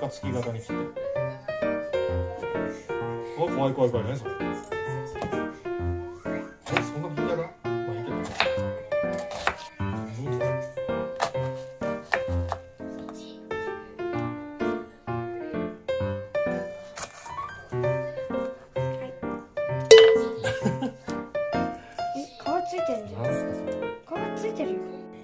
暁型に切って。お、怖い怖い怖い、何それ。そんなに嫌だ。まあいいけど。 皮ついてるじゃん。皮ついてるよ。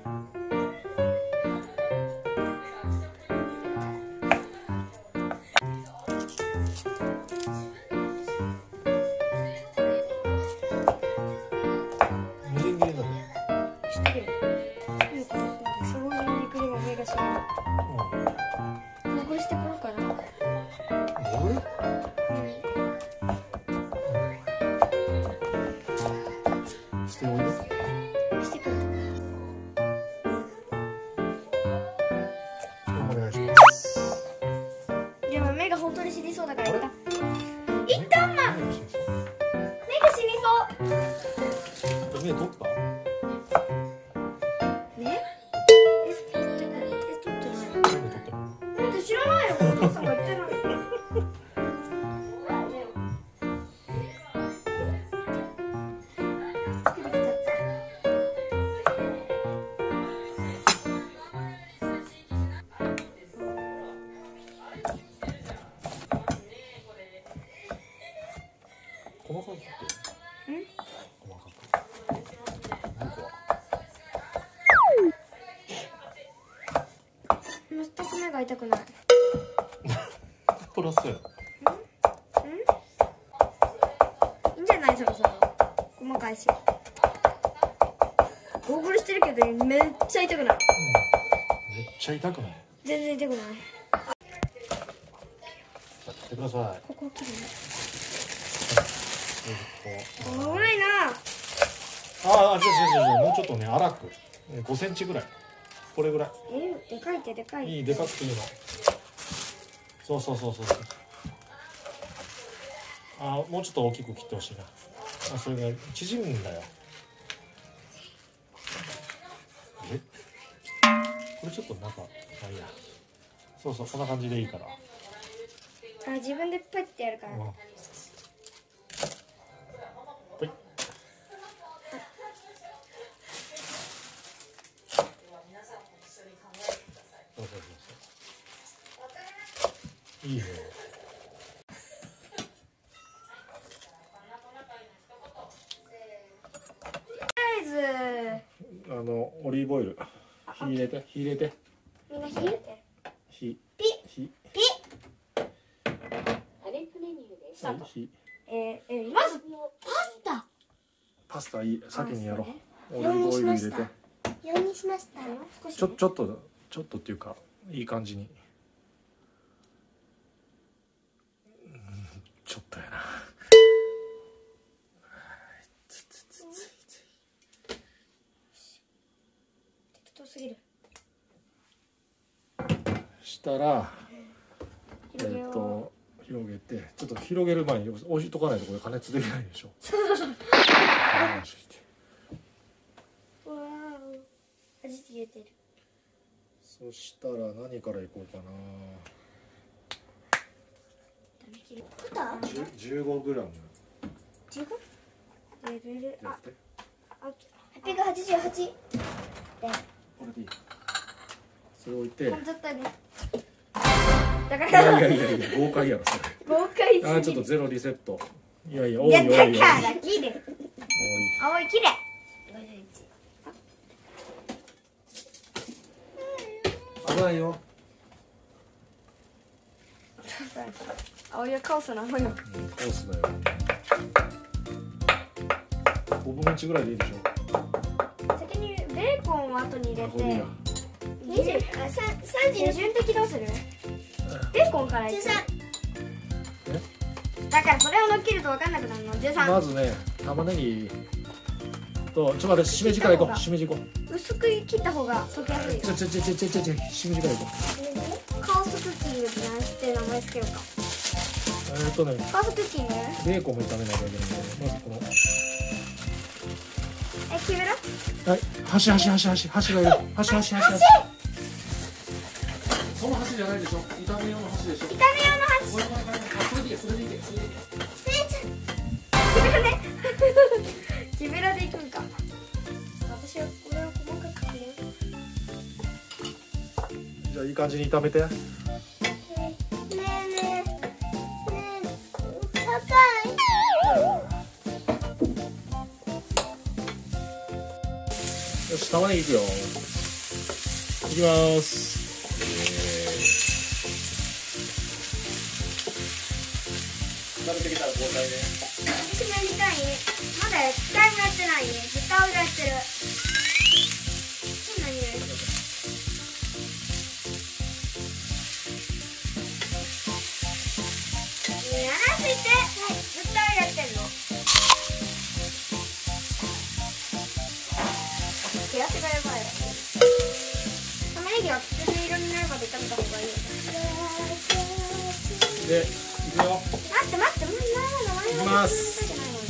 しておいで。 してくる。 お願いします。 でも目が本当に死にそうだからいった。いったんま。目が死にそう。 目取った？ ね？取ってない。 目取った。 なんで知らないよ。お父さんが言ってない。 細かく切ってる。細かく。僕は。 全く目が痛くない。 プラスや。 いいんじゃないそろそろ。細かいし。ゴーグルしてるけどめっちゃ痛くない。 めっちゃ痛くない？ 全然痛くない。 切ってください。 ここ切るこの。危ないな。 ああ、もうちょっとね、粗く。5センチぐらい。これぐらい。 でかいってでかいって。 いい、でかくていいの。そうそうそうそう。あ、もうちょっと大きく切ってほしいな。あ、それが縮むんだよ。え？これちょっとなんか、まあいいや。そうそう、こんな感じでいいから。 あ、自分でパッてやるから。 はい。そうそうそうそう。いいね。オリーブオイル。火入れて、火入れて。 みんな火入れて。 火。 ピ火。 ピ。 はい、火。 まずパスタ。 パスタいい、先にやろう。オリーブオイル入れて。 用意しましたよ。 ちょっとっていうか、いい感じに。ちょっとやな。 適当すぎる。 したら、広げて、ちょっと広げる前に置いとかないとこれ加熱できないでしょ。 わー、味消えてる。 そしたら何からいこうかな。15グラム。 15？ やって。 888。 これでいい。それ置いて。 絶対ね。だから。 いや豪快やろそれ。 豪快すぎる。 あ、ちょっとゼロリセット。いやだから綺麗。青い綺麗。 危ないよ。 青いはカオスなのよ。 カオスだよ。5分の1ぐらいでいいでしょ。 先にベーコンを後に入れて。順的どうする？ベーコンからいく。だからそれを乗っけると分かんなくなるの。13。 まずね、玉ねぎと、ちょっと待って、しめじからいこう。しめじいこう。 薄く切った方が溶けやすいよ。 しめじからいこう。カオスクッキングって名前つけようか。カオスクッキング？ ベーコンも炒めないといけないんで、まずこの。 決める？ はい、箸がいる。箸。その箸箸じゃないでしょ。炒め用の箸でしょ。 炒め用の箸。 これそれでいい、それでいい、それでいい。 木べらでいくんか。私はこれを細かく切る。 じゃあいい感じに炒めて。 ねえねえねえ、高い。 よし、玉ねぎいくよ。いきます。食べてきたら交代ね。 私もやりたいね。まだ一回もやってないね。豚をやってる。何やるの？やらせて。はい、豚をやってんの。手汗がやばいわ。玉ねぎはきつね色になるまで炒めた方がいいよ。 で、いくよ。 待って待って、 いきます。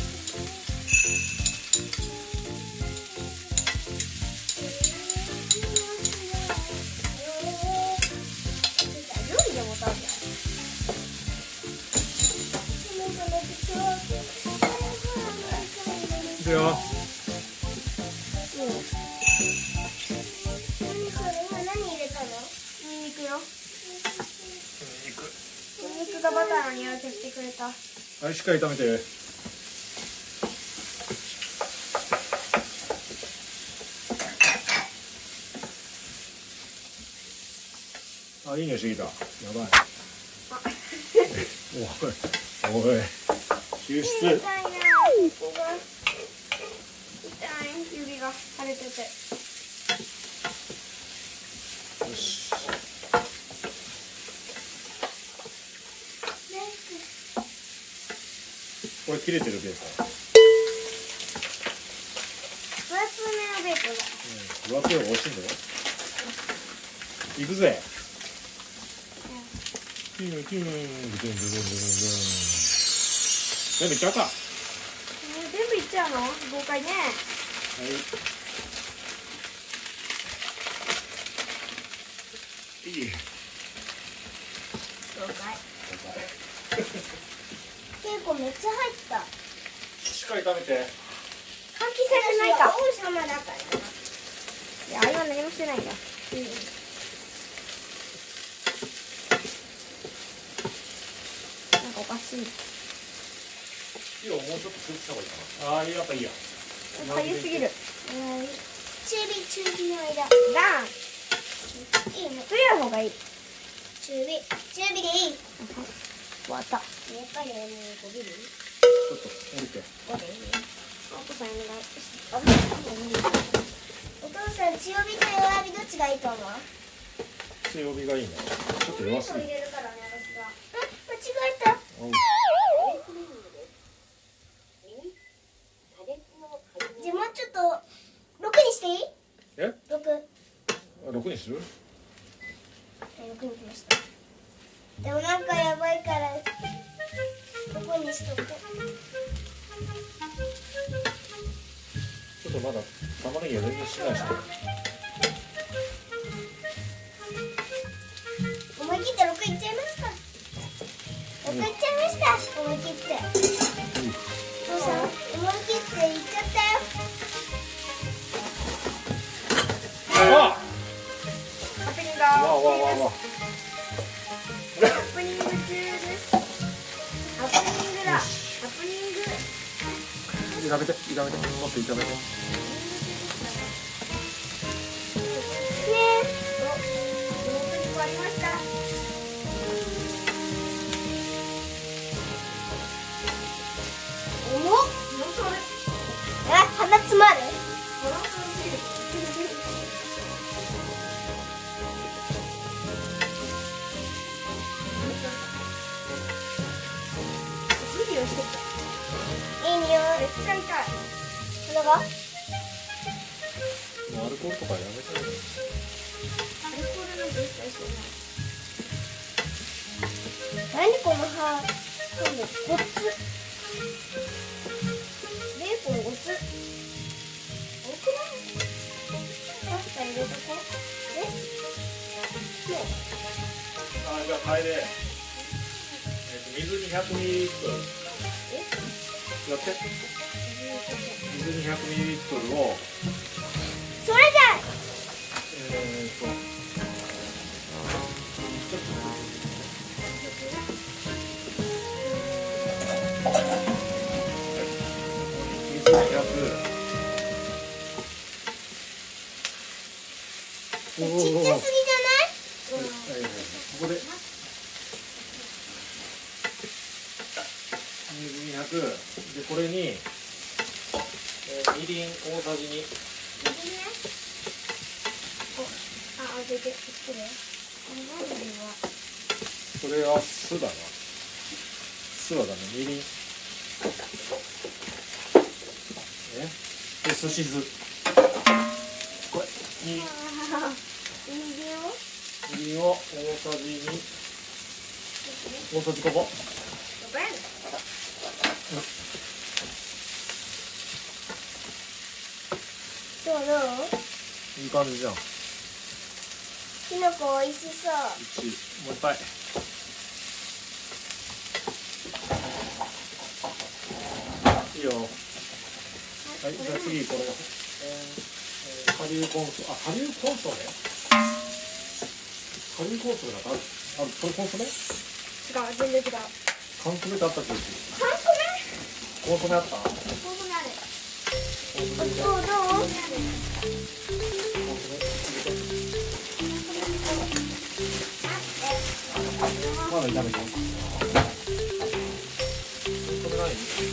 料理でも食べる。 いくよ。 ニンニクがバターの匂いを消してくれた。 はい、しっかり炒めて。あ、いい匂いしてきた。やばい。おい、おい。救出。 痛いな。ここが痛い。指が腫れてて。 よし。これ切れてるベーコン。 分厚めのベーコンだ。 分厚い方が美味しいんだよ。いくぜ。キュンキュン、ブドゥンブドゥンブドゥンブドゥン。全部いっちゃうか。 全部いっちゃうの？豪快ね。 はい。いい。 豪快。結構めっちゃ入った。 しっかり炒めて。 換気されてないか。王様だからな。いや、今何もしてないんだ。なんかおかしい。 火をもうちょっと強くした方がいいかな。ああ、やっぱいいや。 かゆすぎる。中火の間。ラン。いいね。強い方がいい。中火でいい。終わった。やっぱりこびる。 ちょっと降りて。 お父さんお願い。お父さん、強火と弱火どっちがいいと思う？ 強火がいいな。ちょっと弱すぎる。 入れるからね、私が。間違えた。じゃあもうちょっと6にしていい？ え 6。 6にする 6にしました。でもなんかやばいから6にしとく。 ちょっとまだ玉ねぎが全然しないしね。 思い切って6いっちゃいますか。6いっちゃいました。思い切って。お父さん、思い切っていっちゃったよ。 あハプニングわわわわ。 ハプニング中です。ハプニングだ。ハプニング。 炒めて、炒めて、もっと炒めて。 ねえ。お、ハプニングありました。重っ。鼻詰まる。いい匂い。めっちゃ痛い。これは？ アルコールとかやめてね。 アルコールなんて一切してない。何この歯。今度ごつ。ベーコンごつ。多くない？パスタ入れとこう。ね。 じゃあ楓、水200ミリリットルやって。水200ミリリットルをそれじゃ水200。 ちっちゃすぎじゃない？ ここで水200で、これにみりん大さじ2。 あ、出てきてる。 これは酢だな。酢はだね、みりん。で、すし酢。これにみりんを大さじ2、大さじ5個。 どう？ いい感じじゃん。 きのこ美味しそう。 1、もう一回。いいよ。はい、じゃあ次これ。顆粒コンソメ。顆粒コンソメ。顆粒コンソメなんかある？これコンソメ？ 違う、全然違う。 缶詰ってあったっけ？ 缶詰？ コンソメあった？ ここにある。どう？ まだ炒めて。コンソメない？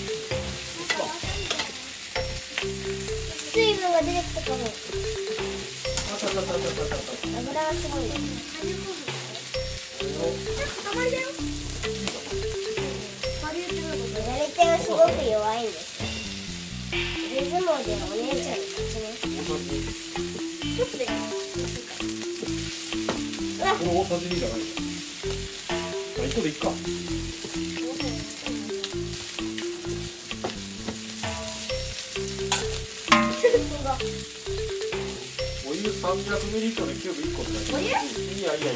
水分が出てきたかも。油がすごいね。塊だよ。やり手がすごく弱いんです。リズムでお姉ちゃんに勝ちね。ちょっとでいい。 これ大さじ2じゃないの？1個でいっか。お湯300ミリリットルでキューブ1個って書いてある。いや、これ。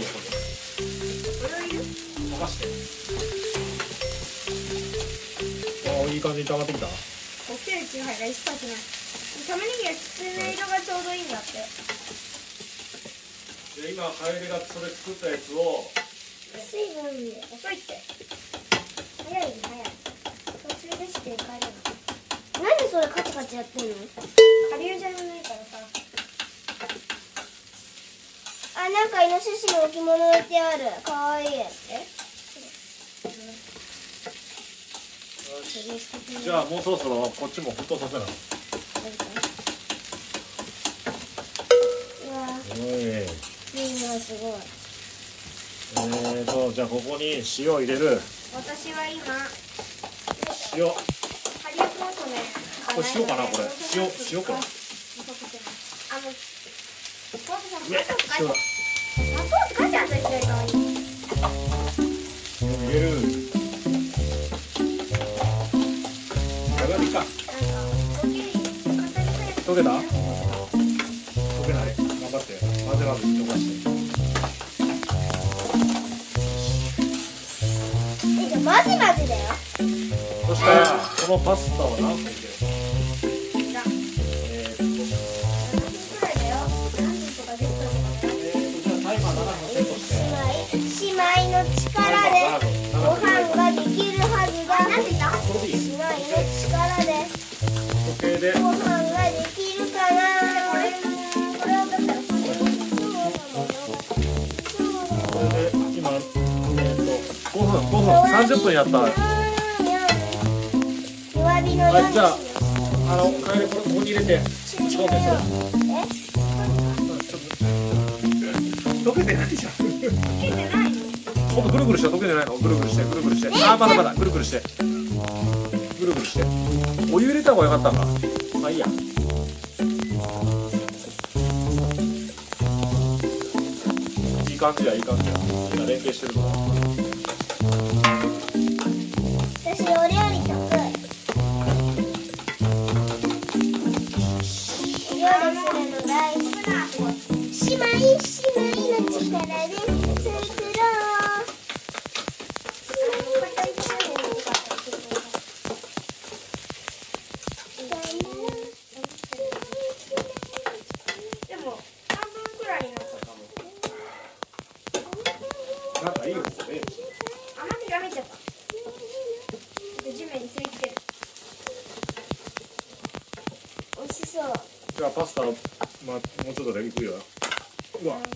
任して。いい感じに炒まってきた。 おけるチューハイが一切ない。玉ねぎがきつね色がちょうどいいんだって。 で、今楓がそれ作ったやつを。 水分で遅いって。早い。途中でして帰れない。なんでそれカチカチやってんの？顆粒じゃないからさ。あ、なんかイノシシの置物置いてある。かわいい。 じゃあもうそろそろこっちも沸騰させな。 うわ。 おい。 いいな、すごい。 じゃあここに塩入れる。 私は今塩。 顆粒コンソメ。 これ塩かな、これ。塩か。 ね、 塩だ。 砂糖って書いてあったでしょ、 入れる。これでいいか。溶けた？溶けない。頑張って。混ぜ混ぜ溶かして。 マジだよ。 そしたらこのパスタを何分入れる？ 姉妹の力でご飯ができるはずだ。姉妹の力でご飯ができるかな。 これで今5分30分やった。 弱火のはい、じゃあ楓ここに入れて打ち込んで溶けてないじゃん。もっとぐるぐるして溶けてないの？ぐるぐるして。まだぐるぐるして。お湯入れた方がよかったんか。まあいいや。いい感じや。今連携してるの。 私お料理得意。料理するの大好き。姉妹の力で作ろう。 待って、ダメちゃった。地面に吸い付ける。美味しそう。 じゃあパスタ、まあ、もうちょっとでいくよ。うわ。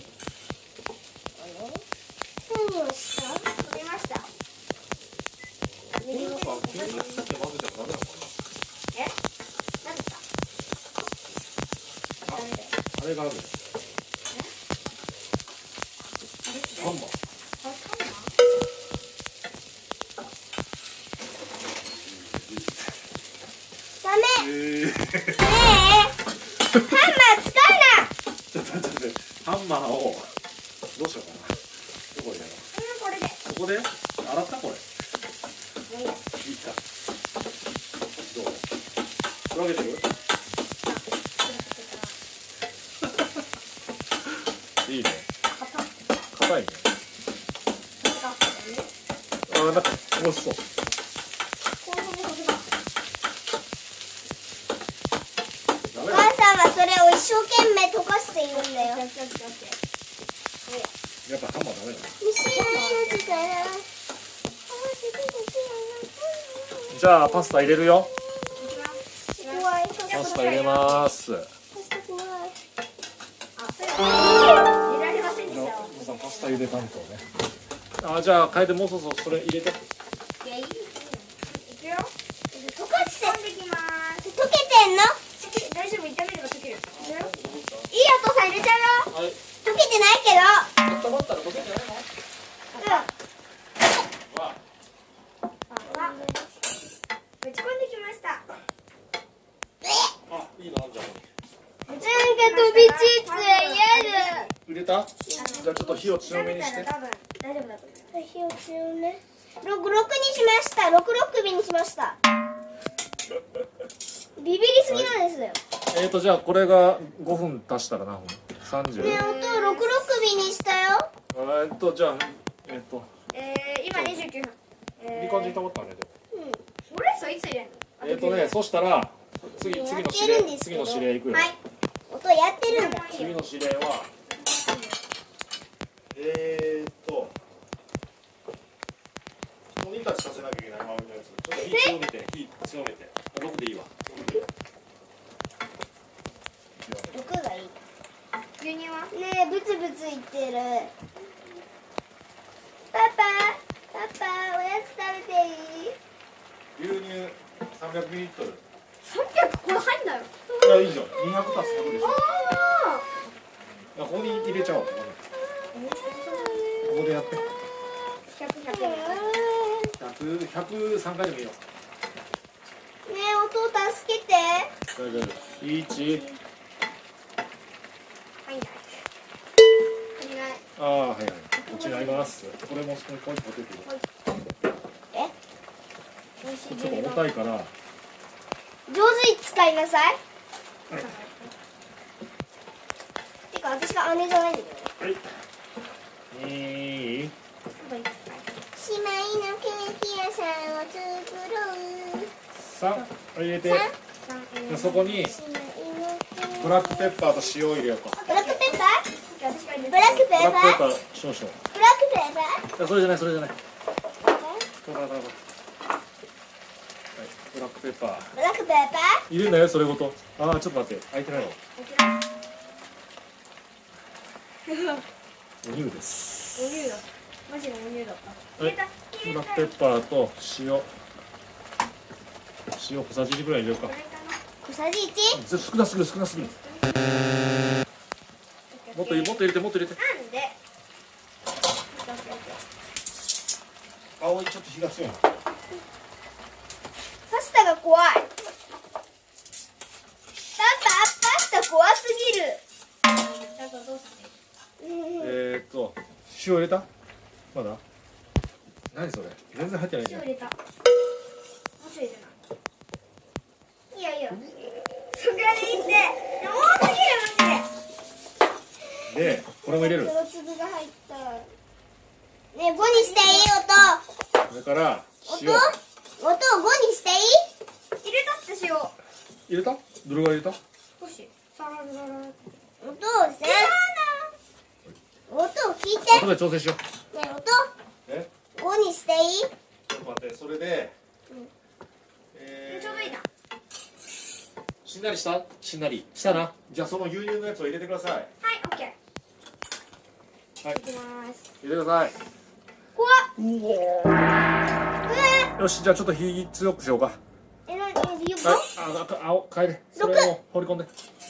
何をした？取りました。え？何ですか？ あれがある。ハンマー。 ダメ。ねえ。ハンマー使うな。 ちょっと待って、ハンマーをどうしようかな。どこでやろう。 これで。 ここで洗ったこれ。いいか。どう？つなげてる？いいね。硬いね。あ、なんか美味しそう。 お母さんはそれを一生懸命溶かしているんだよ。 やっぱハンマーダメだね。じゃあパスタ入れるよ。パスタ入れます。パスタ茹で担当ね。あ、じゃあ楓もうそろそろそれ入れて。 いや、いい。いくよ。溶かして。溶けてんの？大丈夫、炒めれば溶ける。いいよ、お父さん入れちゃうよ。はい。溶けてないけど。 温まったら溶けてないの？ ぶち込んできました。 あ、いいな、じゃあ。 なんか飛びついて嫌だ。 入れた？じゃあちょっと火を強めにして。 多分大丈夫だと思う。火を強め。6にしました。6首にしました。ビビりすぎなんですよ。 じゃあこれが5分足したら何分？30。 ねえ、音6首にしたよ。 じゃあ今29分。 いい感じに保ったね。 それさいつ入れんの？ そしたら次の指令いくよ。 はい。音やってるんだ。 次の指令はモニターさせなきゃいけない周りのやつ。ちょっと火強めて。6でいいわ。 6がいい。牛乳は？ねえ、ブツブツ言ってる。パパ、おやつ食べていい？ 牛乳300ミリリットル。 300？これ入んなよ。 いや、いいじゃん。200足す100でしょ。ここに入れちゃおう。ここでやって。103回でもいいよ。 ねえ、音助けて。 大丈夫。1。ああ、はいはい。こっちにあります。これもそこにポイポテト。ちょっと重たいから。 上手に使いなさい。てか、私が姉じゃないんだけど。 はい。 姉妹のケーキ屋さんを作ろう。 3入れて。そこにブラックペッパーと塩を入れようか。 ブラックペッパー？ブラックペッパー？ ブラックペッパー少々。 ブラックペッパー？ それじゃない。はい、ブラックペッパー。 ブラックペッパー？ 入れるんだよ、それごと。ああ、ちょっと待って、開いてないわ。お乳です。 お乳だ。マジのお乳だった。 はい、ブラックペッパーと塩小さじ1ぐらい入れようか。 小さじ 1？ 少なすぎる。もっと入れて。 なんで？ 青いちょっと火が強いな。 パスタが怖い。パスタ怖すぎる。 塩入れた？まだ？何それ？全然入ってないじゃん。 塩入れた。もうちょい入れない。いいよ。それでいいって。多すぎるマジで。 で、これも入れる。 黒粒が入った。ねえ、5にしていい音。 それから塩。 音を5にしていい？入れたって塩。 入れた？どれぐらい入れた？ 少し。音を聞いて。 後で調整しよう。 ねえ、音それで、 ちょうどいいな。 しんなりした？しんなりしたな。じゃあその牛乳のやつを入れてください。 はい、オッケー。 はい、 いきます。 入れてください。 怖っ。 うお。よし、じゃあちょっと火強くしようか。 何？よく？ はい、帰れ。それを放り込んで。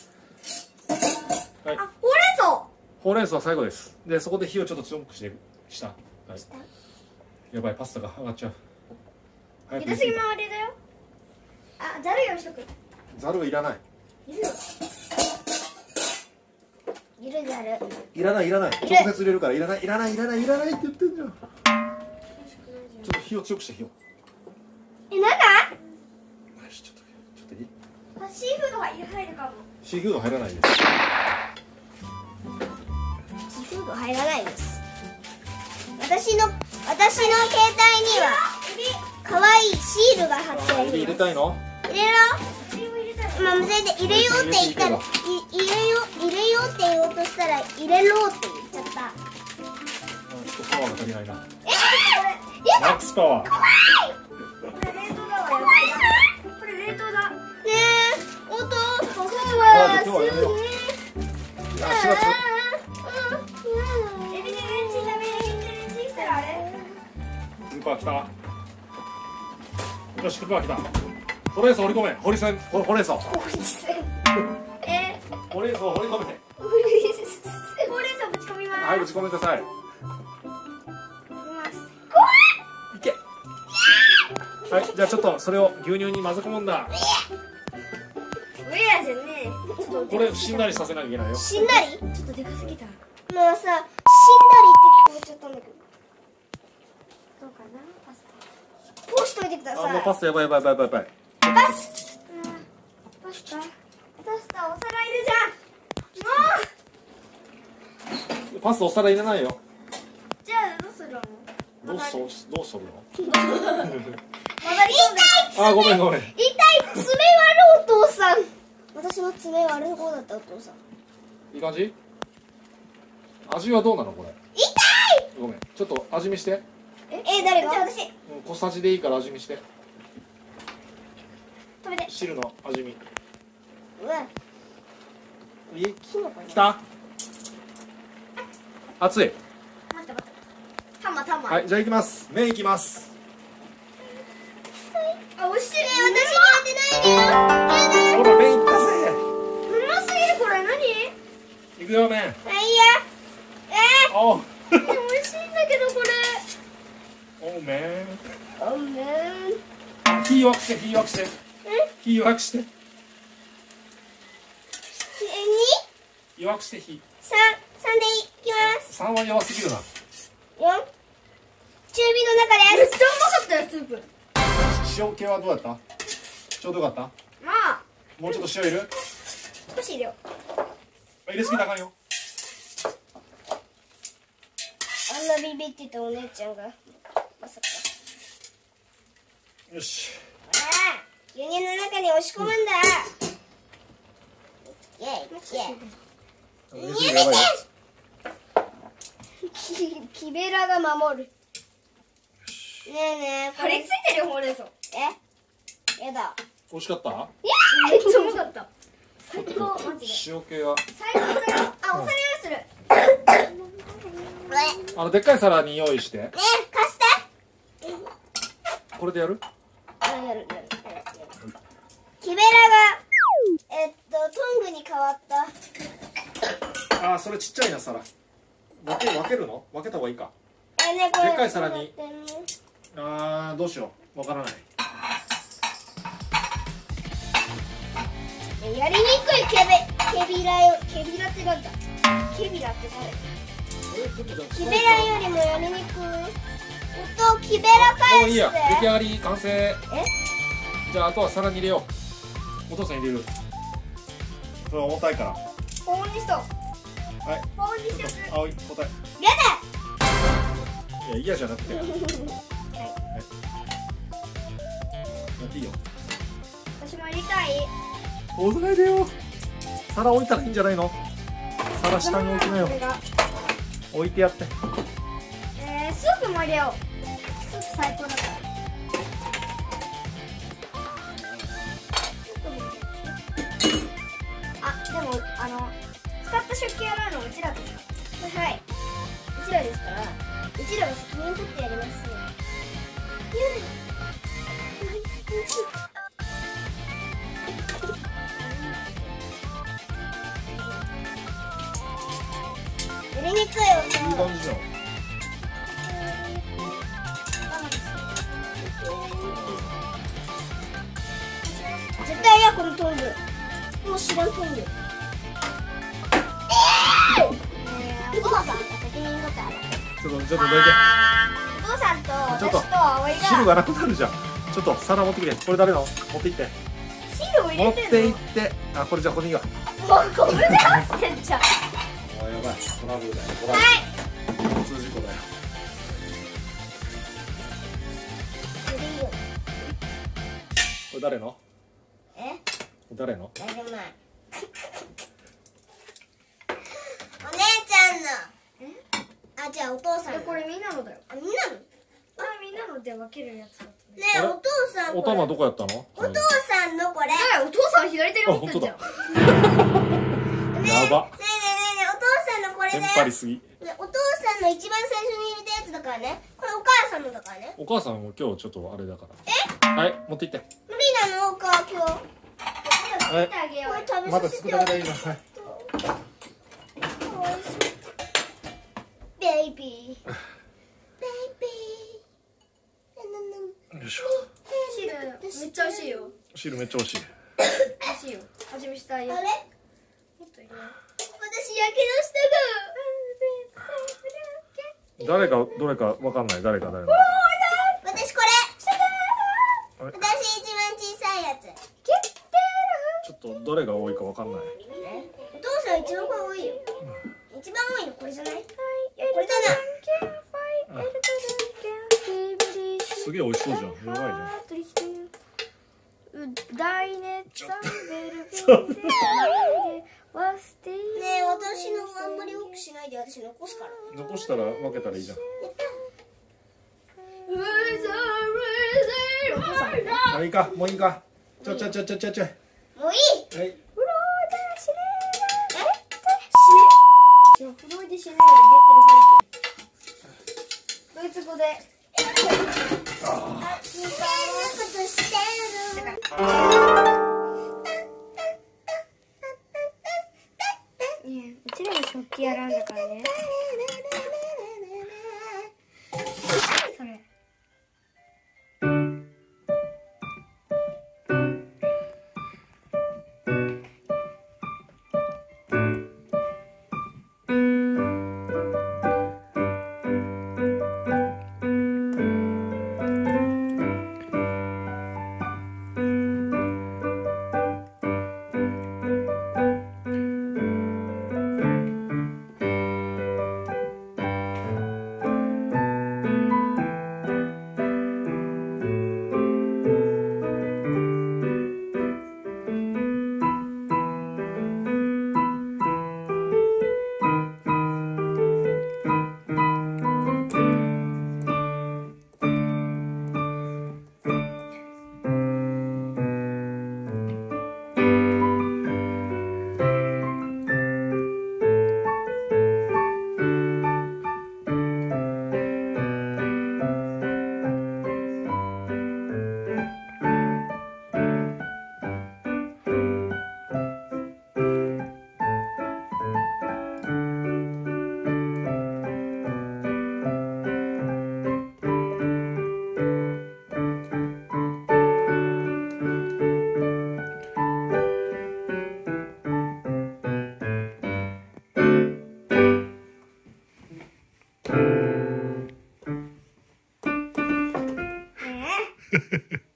はい。 あ、ほうれん草。 ほうれん草は最後です。で、そこで火をちょっと強くしてした。はい。やばい、パスタが上がっちゃう。 茹ですぎもあれだよ。あ、ざる用意しとく。 ざるいらない。 いるざる。 いらない、いらない。直接入れるからいらない、いらない、いらない、いらないって言ってんじゃん。ちょっと火を強くして火を。 なんだ？ よし、ちょっといい？ シーフードが入るかも。 シーフード入らないです。 シーフード入らないです。私の携帯には可愛いシールが貼ってある。 入れたいの？ 入れろ。まあ、それで入れようって言ったら入れようって言おうとしたら入れろって言っちゃった。 ちょっとパワーが足りないな。 これマックスパワー。 怖い。これ冷凍だわ。やばい。これ冷凍だ。ねえ、お父さんはすげえ。 あ、4月。 エビでレンチンダメ。レンチンしたらあれ。 クーパー来た。よし、クーパー来た。ほうれん草放り込め。ほうれん草。ほうれん草放り込めて。 ほうれん草ぶち込みます。 はい、ぶち込めてください。 怖い。 いけ。はい、じゃあちょっとそれを牛乳に混ぜ込むんだ。 ウェアじゃねえ。 これしんなりさせなきゃいけないよ。 しんなり？ちょっとでかすぎた。もうさ、しんなりって聞こえちゃったんだけど。どうかな、パスタ。こうしといてください。 あ、もうパスタやばいやばいやばいやばい。 パスタお皿いるじゃん。もう。 パスタお皿入れないよ。 じゃあどうするの？ どうしとるの？ あ、 ごめんごめん。 痛い、爪悪いお父さん。私の爪悪い方だったお父さん。 いい感じ？味はどうなのこれ？ 痛い。 ごめん、ちょっと味見して。 誰が？じゃあ私。 小さじでいいから味見して。 食べて。 汁の味見。 うわ。 いい？来た？熱い。 待って。たま。 はい、じゃあ行きます。麺行きます。 あ、美味しい。私に当てないでよ。やだ。 ほら、麺いったぜ。 うますぎる。これ何？ 行くよ、麺。 あ、いいや。 おう。 美味しいんだけどこれ。 おう、麺。 おめん。 火弱くして。火弱くして。弱くして火。 3でいきます。 3は弱すぎるな。 4。中火の中です。めっちゃうまかったよ、スープ。 塩気はどうだった？ちょうどよかった？ まあ、 もうちょっと塩いる？ 少し入れよう。 入れすぎたらあかんよ。 あんなビビってたお姉ちゃんがまさか。 よし。 牛乳の中に押し込むんだ。イエイイエイ。 やばいよ。 キベラが守る。ねえ、これついてるよ、ほうれん草。やだ。 美味しかった？ めっちゃうまかった。最高、マジで。 塩気は。 最高だよ。あ、お皿用意する。 でっかい皿に用意して。 貸して。 これでやる？ やる。キベラがトングに変わった。 それちっちゃいな皿。分けるの？分けた方がいいか。 でっかい皿に。どうしよう。わからない。 やりにくいケビラってなんだ？ケビラって誰？キベラよりもやりにくい。キベラ返して。 もういいや。出来上がり完成。じゃああとは皿に入れよう。お父さん入れる。それは重たいから。 保温にしと。 はい。 保温にしよう。 葵答え。 やいや嫌じゃなくて。やだ。 っていいよ。 私もやりたい。 押さないでよ。皿置いたらいいんじゃないの？皿下に置きなよ。置いてやって。 スープも入れよう。スープ最高だから。 でも使った食器洗うのうちらですか？はい、うちらですから、うちらが責任取ってやります。やりにくいよ。 いい感じじゃん。 絶対やこのトング。もう知らんトング。お父さんが責任取って洗って。 ちょっとどいて。 お父さんと私と葵が汁がなくなるじゃん。ちょっと皿持ってきて。これ誰の？持って行って。 汁を入持っれてんの？ て行って。あ、これじゃあここにいいわ。 もうこれで合ってんじゃん。 あ、やばい。トラブルだよ。 はい。 交通事故だよ。これ誰の？誰の？ 大丈夫ない。お姉ちゃんの。あ、じゃあお父さんの。これみんなのだよ。あ、みんなの？あ、みんなので分けるやつだったね。ねえ、お父さん。 おたまどこやったの？ お父さんのこれ。お父さん左手に持ってんじゃん。 やば。 ねえねえねえねえ、お父さんのこれだよ。 テンパりすぎ。 お父さんの一番最初に入れたやつだからね。これお母さんのだからね。 お母さんも今日ちょっとあれだから。はい、持って行って。 無理なのか今日。 はい。 これ食べまださせて作られたいな。はい。 かわいそう。ベイビー。ベイビー。 よいしょ。 汁めっちゃ美味しいよ。 汁めっちゃ美味しい。 美味しいよ。味見したいよ。 あれ？もっと入れよう。私やけどしたが。 誰がどれかわかんない。誰が誰の。 私これ。私一番小さいやつ。 ちょっとどれが多いかわかんない。 お父さん一番これ多いよ。一番多いのこれじゃない？これだな。 すげえ美味しそうじゃん。やばいじゃん。 ねえ、私のあんまり多くしないで、私残すから。 残したら分けたらいいじゃん。もういいか、もういいか。ちょ。 もういい。 はい。 フロイでしないドイツ語で。うちらが食器洗うんだからね。それ。 フフフ。